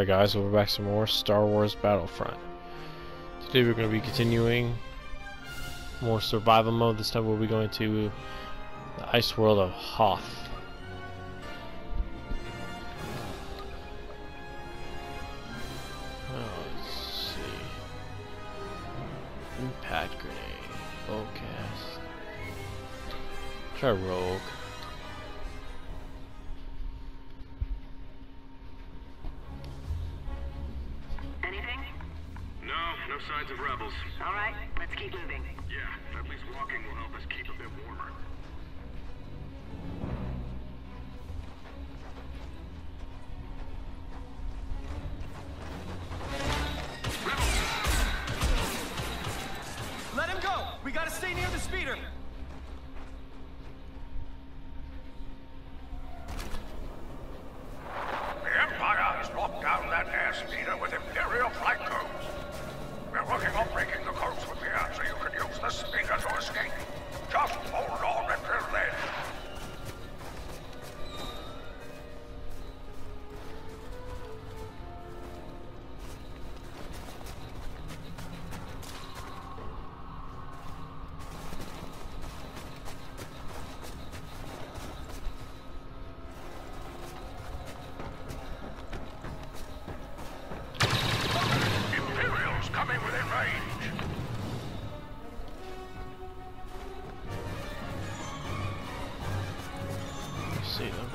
Alright guys, so we're back to some more Star Wars Battlefront. Today we're going to be continuing more survival mode. This time we'll be going to the ice world of Hoth. Let's see. Impact grenade. Bowcast. Try rogue. No signs of rebels. All right, let's keep moving. Yeah, at least walking will help us keep a bit warmer. Let him go! We gotta stay near the speeder! The Empire has locked down that air speeder with Imperial flight codes. We're working on breaking the codes with the air so you can use the speeder to escape. Just hold on until then. Coming within range. See them.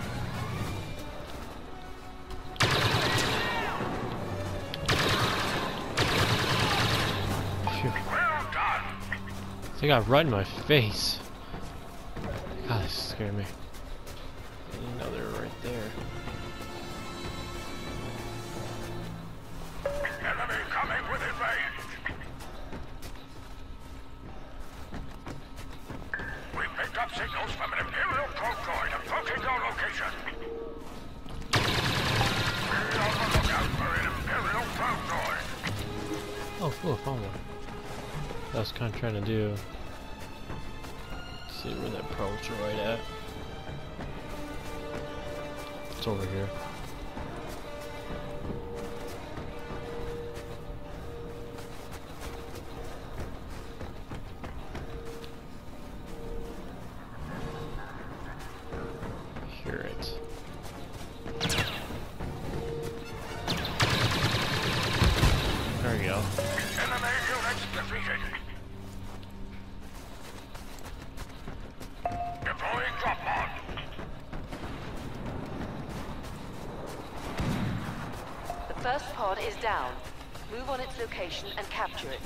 Phew. Well done. They got right in my face. God, this scared me. No, they're right there. Enemy coming within range. We picked up signals from an Imperial probe droid approaching your location. Be on the lookout for an Imperial probe droid. Oh, cool, found one. I was kind of trying to do. See where that probe's right at. It's over here. Hear it. There we go. Enemy units defeated. Deploying drop pod. The first pod is down. Move on its location and capture it.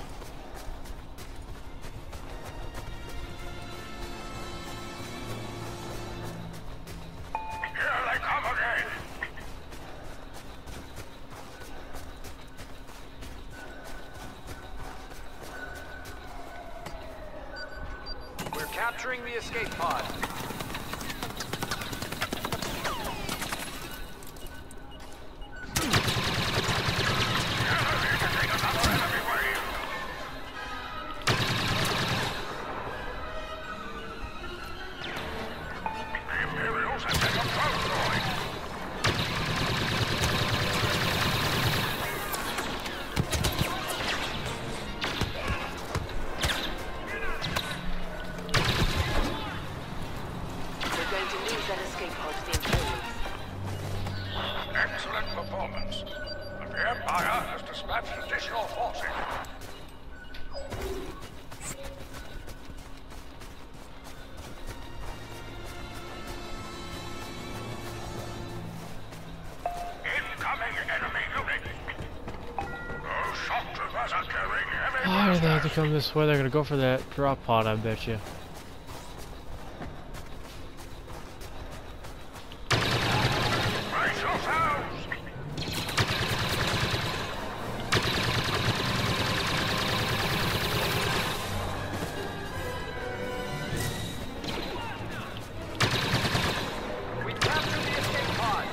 Here they come again. We're capturing the escape pod. The Imperials have taken a probe droid. We're going to lose that escape pod to the Imperials. Excellent performance. But the Empire has dispatched additional forces. Incoming enemy unit. Those shock troopers are carrying heavy Why do they have to blasters. come this way? They're gonna go for that drop pod, I bet you. Brace yourselves. We captured the escape pod.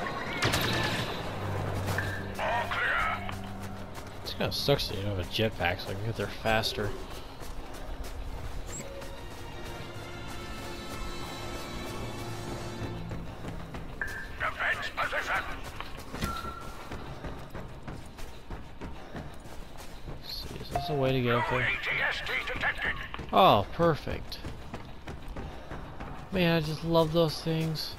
All clear. It's kind of sucks that you don't have a jetpack so I can get there faster. Defense position. a way to get up there? ATST detected. Oh, perfect. Man, I just love those things.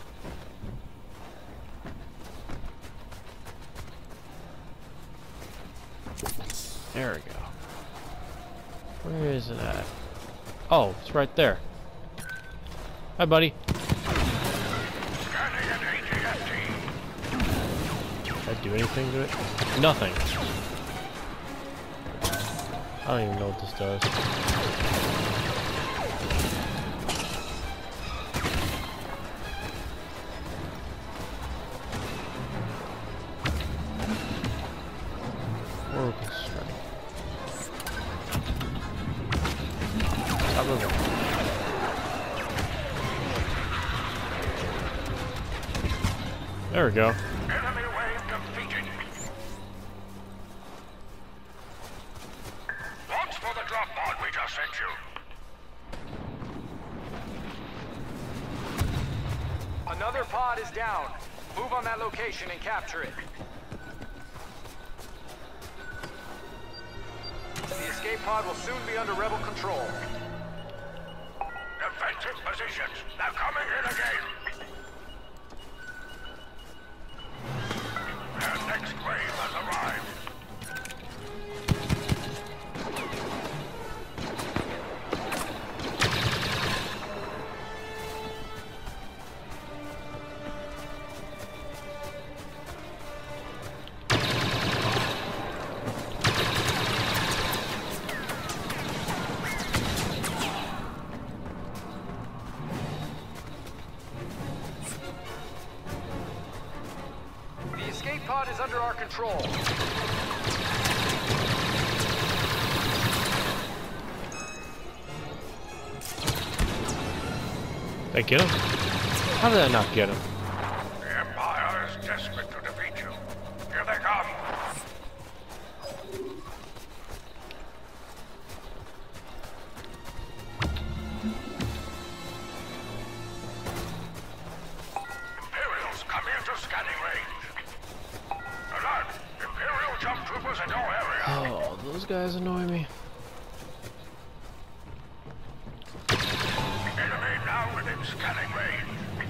There we go. Where is it at? Oh, it's right there. Hi, buddy. Scanning an ATST. Did I do anything to it? Nothing. I don't even know what this does. Oracle strike. Stop moving. There we go. Enemy wave defeated. Watch for the drop pod we just sent you. Another pod is down. Move on that location and capture it. The escape pod will soon be under rebel control. Defensive positions. They're coming in again. Their next wave has arrived. The escape pod is under our control. Did I get him? How did I not get him? The Empire is desperate to defeat you. Here they come. Imperials coming into scanning range. Alert! Imperial jump troopers in your area. Oh, those guys annoy me. Enemy now within scanning range.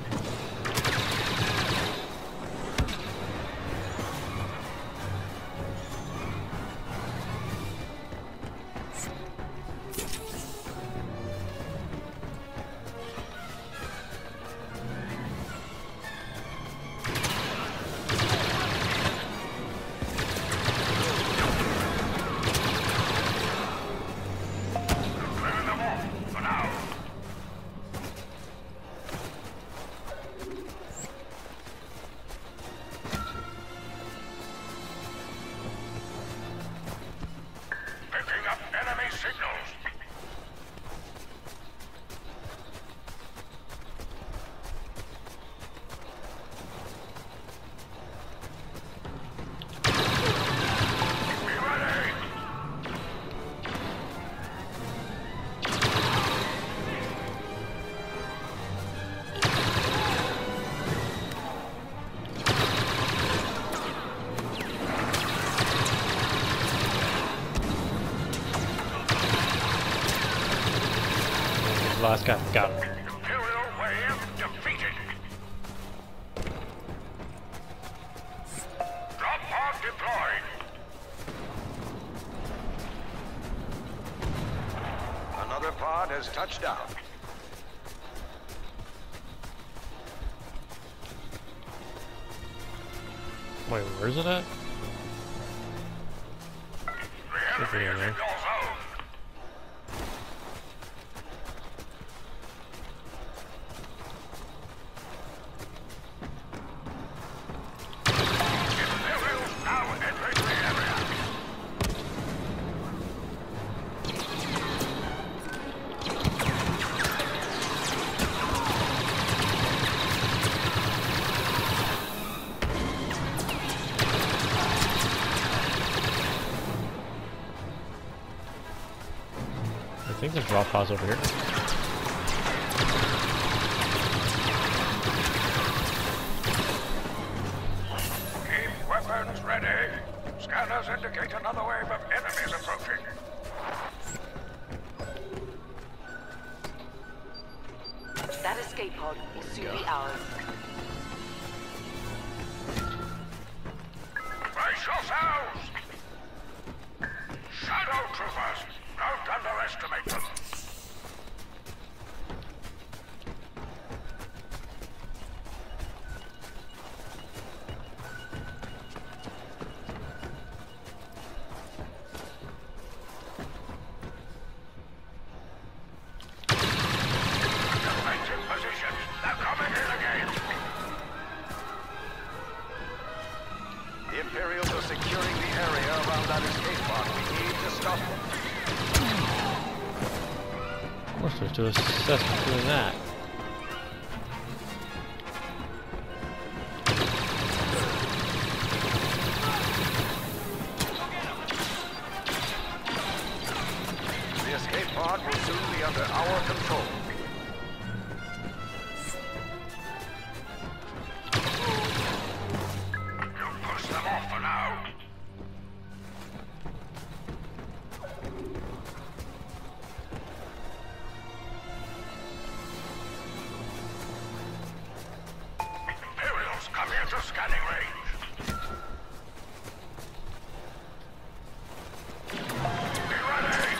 Clearing them off for now. Picking up enemy signals. Be ready. Last guy. Got him. Imperial wave defeated. Drop pod deployed. Another pod has touched down. Wait, where's it at? The enemy is in your zone. Imperials now entering the area. I think there's drop pods over here. Keep weapons ready. Scanners indicate another wave of enemies approaching. pod will soon be ours. Brace yourselves! Shadow troopers! Don't underestimate them! Defensive positions! They're coming in again! The Imperials are securing the area around that escape pod. We need to stop them. Of course, we're too obsessed with doing that. The escape pod will soon be under our control. You push them off for now! Imperials coming into scanning range! Be ready!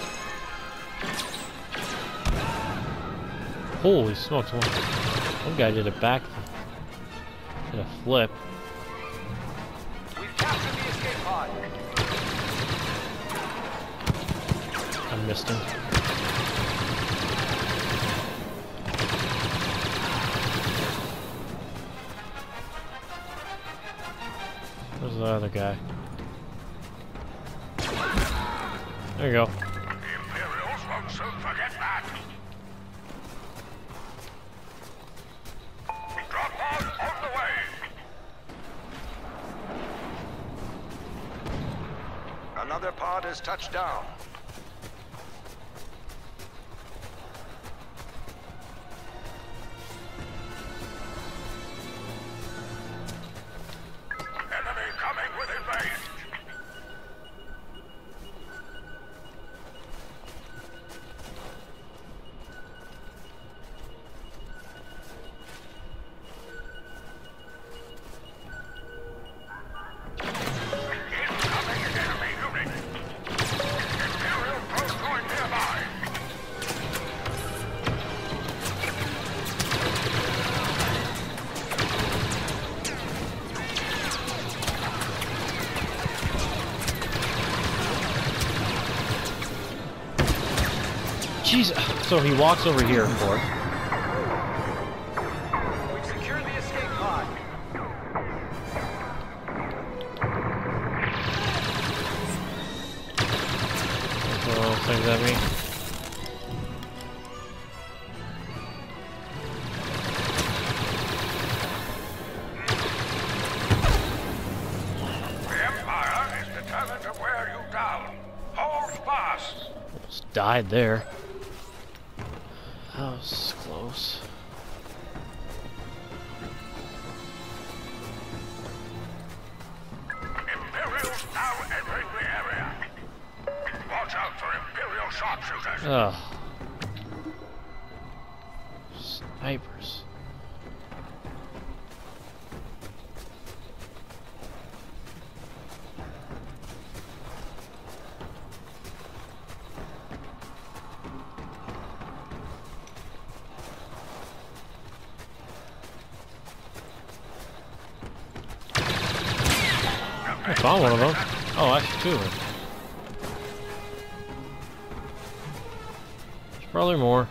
Holy smokes! One guy did a did a flip. We've captured the escape pod. I missed him. Where's the other guy? There you go. The Imperials won't soon forget that! Drop pod on the way! Another pod has touched down. Enemy coming within range! Incoming enemy unit! Imperial probe nearby! Jeez. So he walks over here, of course. We've secured the escape pod. Throw those things at me. The Empire is determined to wear you down. Hold fast! Almost died there. That was close. Imperials now entering the area. Watch out for Imperial sharpshooters. Ugh. Snipers. I found one of them. Oh, actually two of them. There's probably more.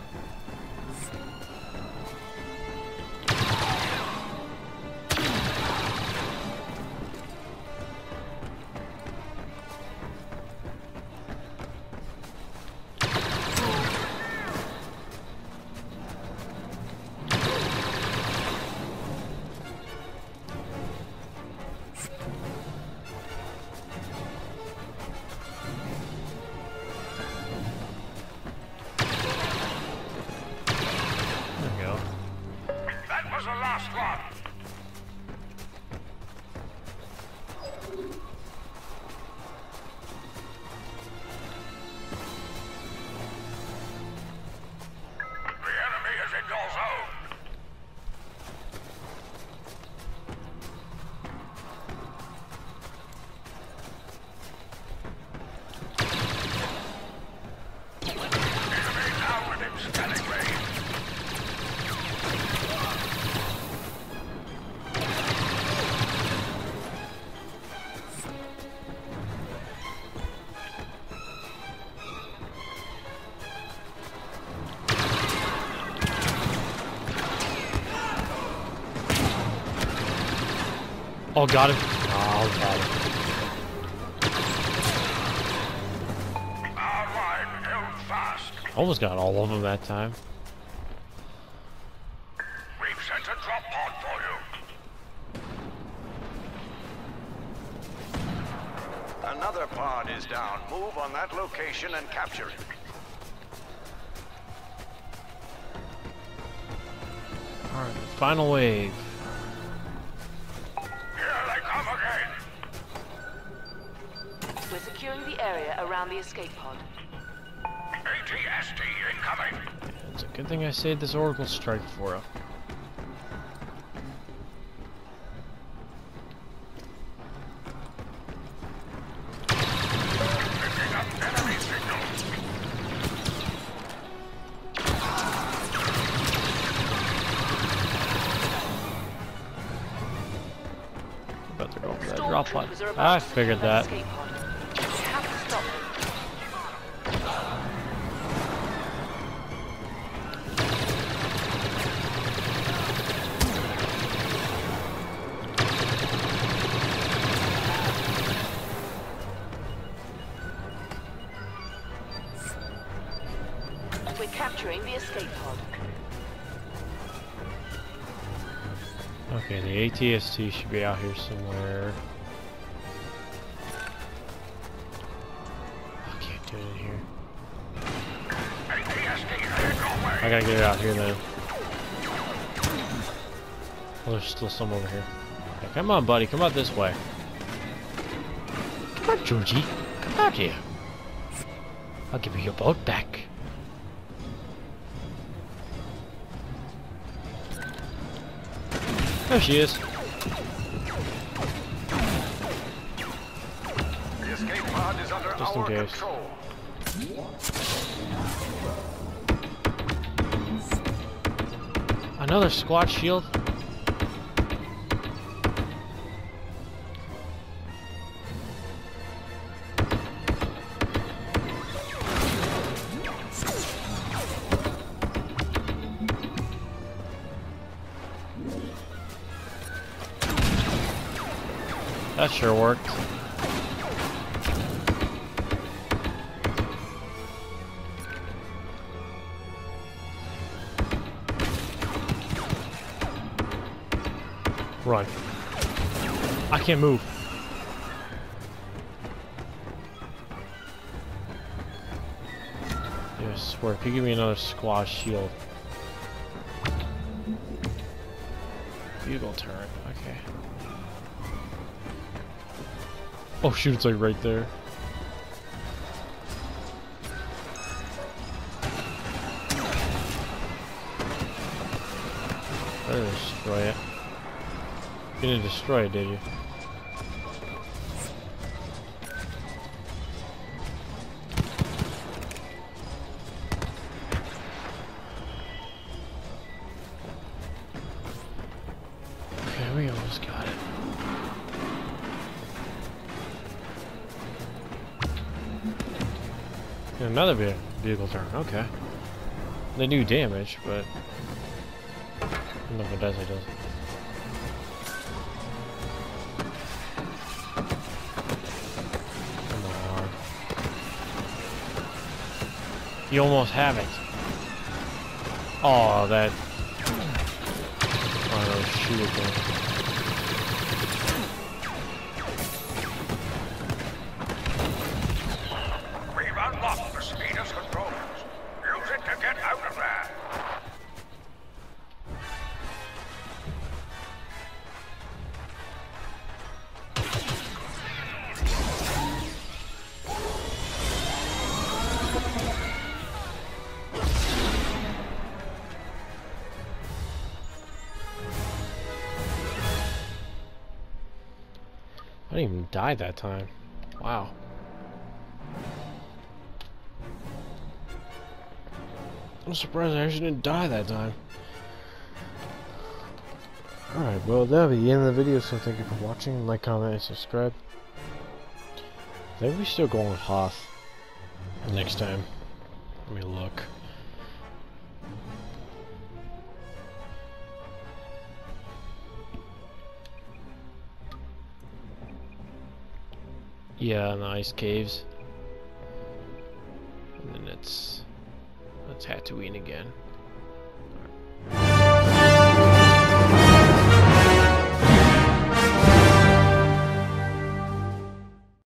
There we go. That was the last one. The enemy is in your zone. Oh, got him. Oh, got him. Our line held fast. Almost got all of them that time. We've sent a drop pod for you. Another pod is down. Move on that location and capture it. Alright, final wave. Here they come again. We're securing the area around the escape pod. ATST incoming. It's a good thing I saved this Oracle strike for him. Picking up enemy signals. About to go for that Storm drop pod. troopers are about I to figured secure that. escape pod. You have to stop them. We're capturing the escape pod. Okay, the ATST should be out here somewhere. I can't do it in here. ATST headed your way. I gotta get it out here then. Oh, there's still some over here. Yeah, come on, buddy. Come out this way. Come on, Georgie. Come out here. I'll give you your boat back. There she is. The escape pod is under Just in our case. control. Another squad shield. That sure worked. Run. I can't move. Yeah, I swear, if you give me another squad shield. Bugle turret, okay. Oh shoot, it's like right there. Better destroy it. You didn't destroy it, did you? Okay, we almost got it. Another vehicle turn, okay. They do damage, but I don't know if it does, it does. Come on. You almost have it. Oh, that. Oh, shoot again. We've unlocked the speeder's controls. Use it to get out of there. I didn't even die that time. Wow. I'm surprised I actually didn't die that time. Alright, well that'll be the end of the video, so thank you for watching. Like, comment, and subscribe. I think we still go on Hoth next time. Let me look. Yeah, in the ice caves. And then it's Tatooine again.